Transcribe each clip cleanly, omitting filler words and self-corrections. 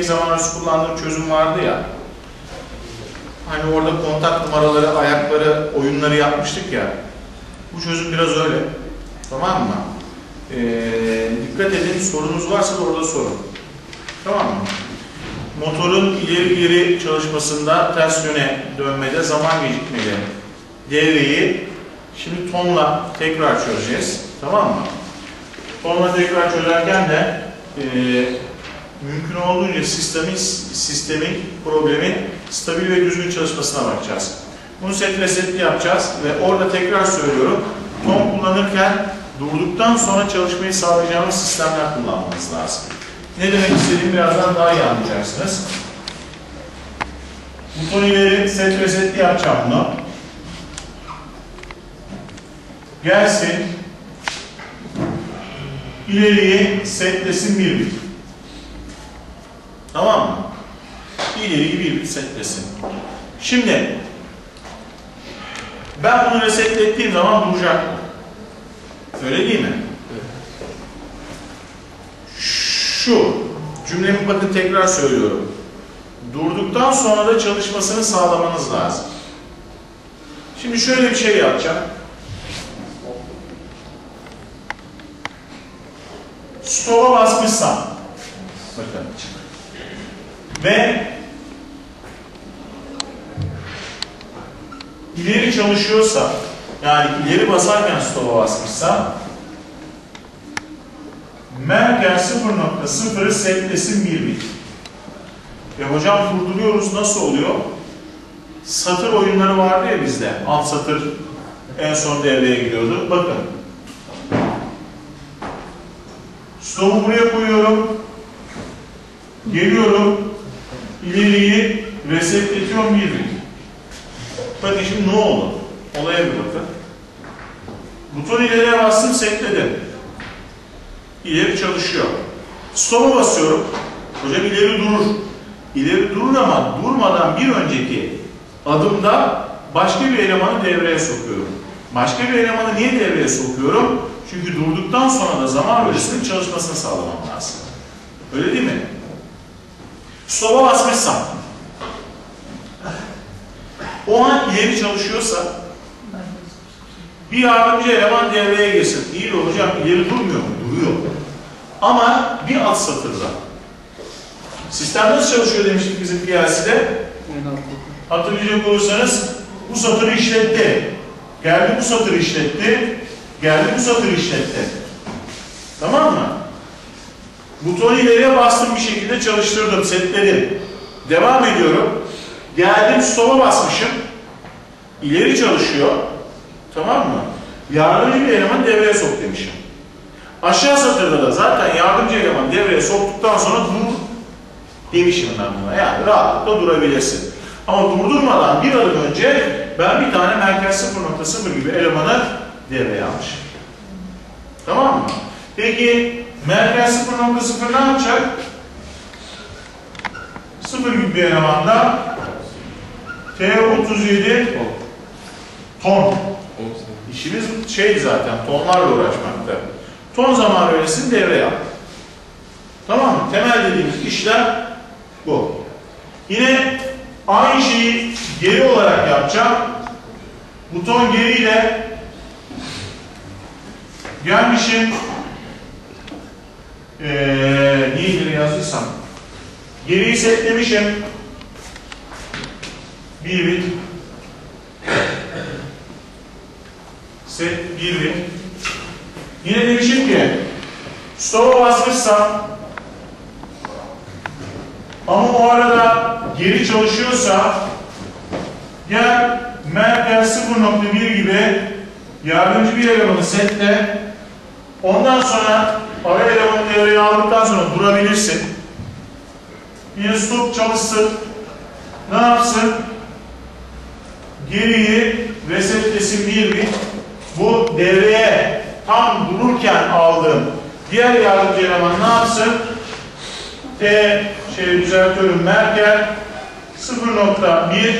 zaman kullandığım çözüm vardı ya. Hani orada kontak numaraları, ayakları, oyunları yapmıştık ya. Bu çözüm biraz öyle. Tamam mı? Dikkat edin, sorunuz varsa da orada sorun. Tamam mı? Motorun ileri geri çalışmasında ters yöne dönmede zaman gecikmeli devreyi şimdi tonla tekrar çözeceğiz. Tamam mı? Tonla tekrar çözerken de mümkün olduğunca sistemin, problemin stabil ve düzgün çalışmasına bakacağız. Bunu set ve setli yapacağız ve orada tekrar söylüyorum, ton kullanırken durduktan sonra çalışmayı sağlayacağımız sistemler kullanmamız lazım. Ne demek istediğimi birazdan daha iyi anlayacaksınız. Buton ileri set ve setli yapacağım bunu. Gelsin. İleriyi setlesin bir bit. Tamam mı? İleriyi bir bit setlesin. Şimdi ben bunu resetlettiğim zaman duracak mı? Öyle değil mi? Şu cümlemi bakın tekrar söylüyorum. Durduktan sonra da çalışmasını sağlamanız lazım. Şimdi şöyle bir şey yapacağım. Stop'a basmışsam bakın ve ileri çalışıyorsa, yani ileri basarken stop'a basmışsam Merkez 0.0'ı setlesin bir bit. Hocam durduruyoruz, nasıl oluyor? Satır oyunları vardı ya bizde. Alt satır en son devreye gidiyordu. Bakın. Stop'u buraya koyuyorum. Geliyorum. İleriyi resetletiyorum bir bit. Bakın şimdi ne oldu? Olaya bir bakın. Buton ileriye bastım, setledim. İleri çalışıyor. Stop'a basıyorum. Hocam ileri durur. İleri durur ama durmadan bir önceki adımda başka bir elemanı devreye sokuyorum. Başka bir elemanı niye devreye sokuyorum? Çünkü durduktan sonra da zaman bölgesinin çalışmasını sağlamam lazım. Öyle değil mi? Stop'a basmışsam o an ileri çalışıyorsa bir yardımcı eleman devreye girsin. İyi de hocam ileri durmuyor mu? Duruyor. Ama bir alt satırda. Sistem nasıl çalışıyor demiştik bizim PLC'de? Hatırlayacak olursanız bu satırı işletti. Geldi bu satırı işletti. Geldi bu satırı işletti. Tamam mı? Butonu ileriye bastım, bir şekilde çalıştırdım, setledim. Devam ediyorum. Geldim stop'a basmışım. İleri çalışıyor. Tamam mı? Yardımcı bir eleman devreye sok demişim. Aşağı satırda da zaten yardımcı eleman devreye soktuktan sonra dur demişim ben buna. Yani rahatlıkla durabilirsin. Ama durdurmadan bir adım önce ben bir tane merkez 0.0 gibi elemanı devreye almışım. Tamam mı? Peki merkez 0.0 ne yapacak? 0 gibi bir elemanda T37 ton. İşimiz şeydi zaten, tonlarla uğraşmakta. Ton zaman öğresini devreye al. Tamam mı? Temel dediğimiz işlem bu. Yine aynı şeyi geri olarak yapacağım. Buton geriyle gelmişim. Niye geri yazdıysam? Geriyi setlemişim. Bir bit. Set bir bit. Yine demişim ki stop'a basmışsam ama o arada geri çalışıyorsa gel merkez 0.1 gibi yardımcı bir elemanı setle, ondan sonra ara elemanı devreye aldıktan sonra durabilirsin. Yine stop çalışsın. Ne yapsın? Geriyi resetlesin bir bit. Bu devreye tam dururken aldığım diğer yardımcı eleman ne yapsın? Düzeltiyorum, Merkel 0.1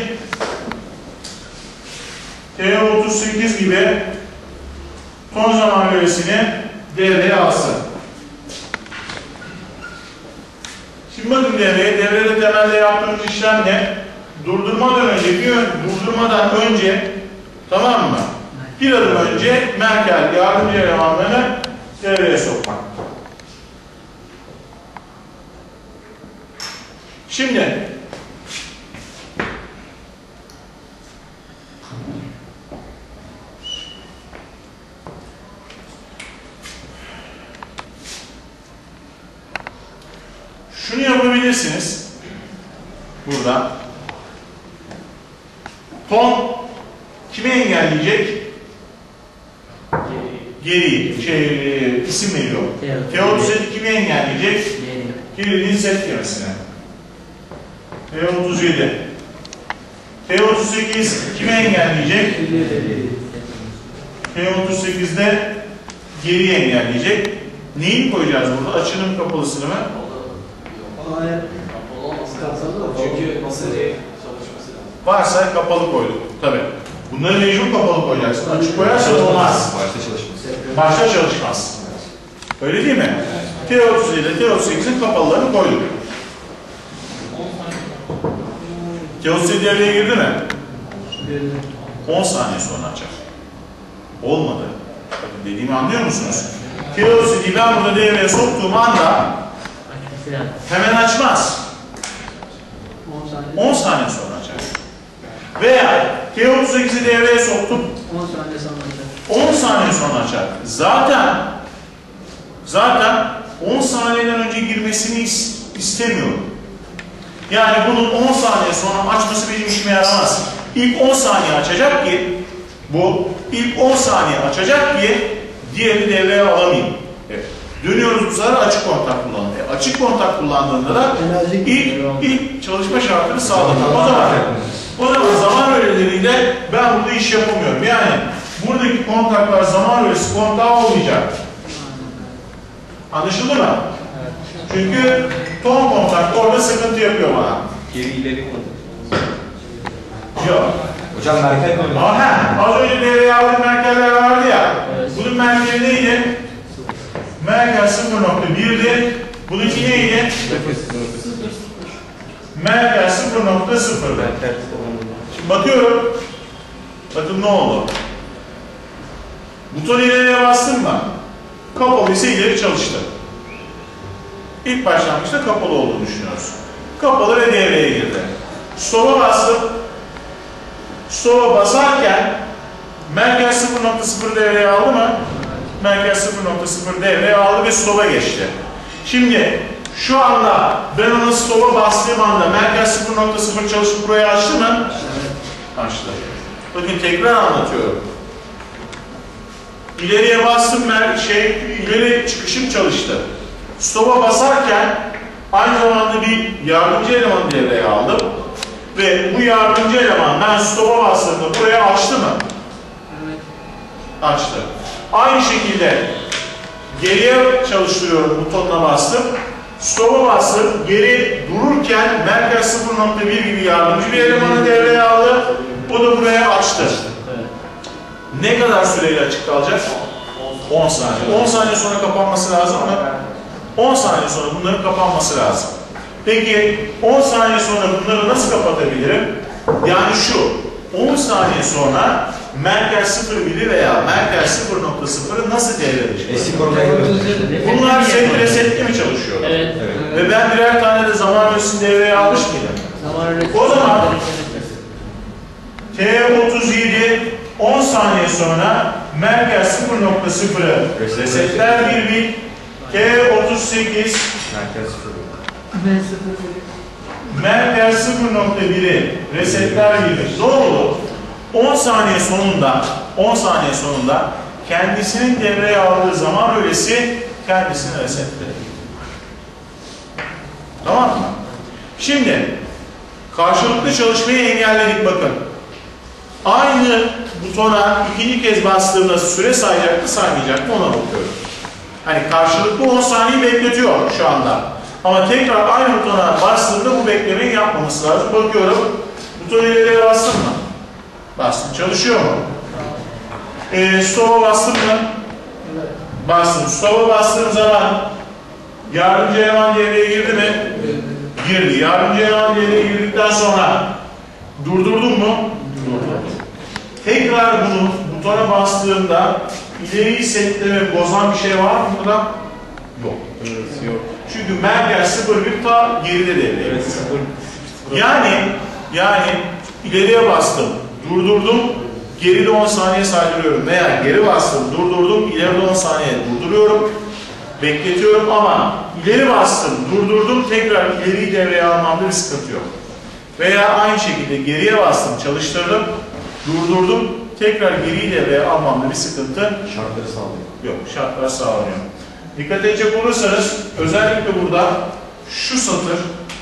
T38 gibi ton zaman öğesini devreye alsın. Şimdi bakın başladım devreye. Devrede temelde yaptığımız işlem ne? Durdurmadan önce tamam mı? Bir adım önce Merkel yardımcı elemanlarını devreye sokmak. Şimdi şunu yapabilirsiniz. Burada ton kimi engelleyecek? Geri isim veriyor. T37 kimi engelleyecek? Geriliğin set gemesine. T37. T38 kimi engelleyecek? T38'de geriyi engelleyecek. Neyi koyacağız burada? Açının mı kapalısını mı? Çünkü masaya çalışması lazım. Varsa kapalı koyduk. Tabii. Bunları mecbur kapalı koyacaksın. Açık koyarsan olmaz. Başta çalışmaz. Öyle değil mi? T37 ile T38'in kapalılarını koyduk. T37 devreye girdi mi? 10 saniye sonra açar. Olmadı. Dediğimi anlıyor musunuz? T37'yi ben burada devreye soktuğum anda hemen açmaz. 10 saniye sonra açar. Veya T38'i devreye soktum. 10 saniye sonra açar. Zaten 10 saniyeden önce girmesini istemiyorum. Yani bunun 10 saniye sonra açması benim işime yaramaz. İlk 10 saniye açacak ki ilk 10 saniye açacak ki diğerini devreye alamayayım. Evet. Dönüyoruz bu sefer açık kontak kullanalım. Açık kontak kullandığında da ilk çalışma şartını sağladım. O zaman zaman öğeleriyle ben burada iş yapamıyorum. Yani buradaki kontaklar zaman öğesi kontağı olmayacak. Anlaşıldı mı? Evet. Çünkü ton kontak orada sıkıntı yapıyor bana. Geri ileri kontak. Yok. Hocam Merkel konuyu. Az önce devreye aldığım Merkeller vardı ya. Evet. Bunun Merkeli neydi? Merkel 0.1'di. Bununki neydi? Merkel 0.0'dı. Şimdi bakıyorum. Bakın ne oldu? Buton ileriye bastım mı? Kapalı ise ileri çalıştı. İlk başlangıçta kapalı olduğunu düşünüyoruz. Kapalı ve devreye girdi. Stop'a bastım. Stop'a basarken Merkel 0.0 devreye aldı mı? Merkel 0.0 devreye aldı ve stop'a geçti. Şimdi şu anda ben ona stop'a bastığım anda Merkel 0.0 çalışıp burayı açtı mı? Açtı. Bakın tekrar anlatıyorum. İleriye bastım, ileri çıkışım çalıştı. Stop'a basarken aynı zamanda bir yardımcı elemanı devreye aldım. Ve bu yardımcı eleman ben stop'a bastığımda buraya açtı mı? Evet. Açtı. Aynı şekilde geriye çalıştırıyorum, butonuna bastım. Stop'a bastım, geri dururken Merkel 0.1 gibi yardımcı bir elemanı devreye aldı. O da buraya açtı. Evet. Ne kadar süreyle açık kalacak? 10 saniye. 10 saniye sonra kapanması lazım mı? 10 saniye sonra bunların kapanması lazım. Peki 10 saniye sonra bunları nasıl kapatabilirim? Yani şu, 10 saniye sonra Merkel 0.1'i veya Merkel 0.0'ı nasıl devredecek? Bunlar resetli mi çalışıyor? Evet. Ve ben birer tane de zaman öğesini devreye almış mıydım? O zaman T37 10 saniye sonra Merkel 0.0'ı resetler bir T38 Merkel 0.1'i resetler bir. Ne oldu? 10 saniye sonunda kendisinin devreye aldığı zaman öğesi kendisini resetledi. Tamam mı? Şimdi karşılıklı çalışmayı engelledik bakın. Aynı butona ikinci kez bastığımda süre sayacak mı saymayacak mı ona bakıyorum. Hani karşılıklı 10 saniye bekletiyor şu anda. Ama tekrar aynı butona bastığımda bu beklemeyi yapmaması lazım. Bakıyorum. Buton ileriye bastım mı? Bastım. Çalışıyor mu? Stop'a bastım mı? Bastım. Stop'a bastığım zaman yardımcı eleman devreye girdi mi? girdi. Yardımcı eleman devreye girdikten sonra durdurdun mu? Durdurdum. Tekrar bunu butona bastığımda ileriyi setleme bozan bir şey var mı burada? Yok. Evet, yok. Çünkü merkez 0,1 ta geride devreye. Evet, Yani ileriye bastım, durdurdum, geride 10 saniye saydırıyorum veya geri bastım, durdurdum, ileride 10 saniye durduruyorum, bekletiyorum ama ileri bastım, durdurdum, tekrar ileriyi devreye almamda bir sıkıntı yok. Veya aynı şekilde geriye bastım, çalıştırdım, durdurdum, tekrar geriyi devreye almamda bir sıkıntı Şartları sağlıyor. yok. Şartlar sağlanıyor. Dikkat edecek olursanız özellikle burada şu satır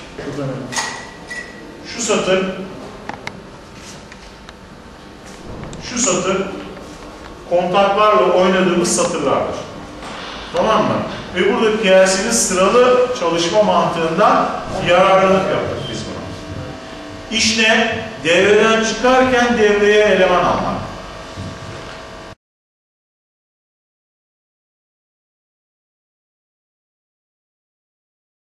şu satır kontaklarla oynadığımız satırlardır. Tamam mı? Ve burada PLC'nin sıralı çalışma mantığından yararlılık yaptık biz buna. İş ne? Devreden çıkarken devreye eleman almak.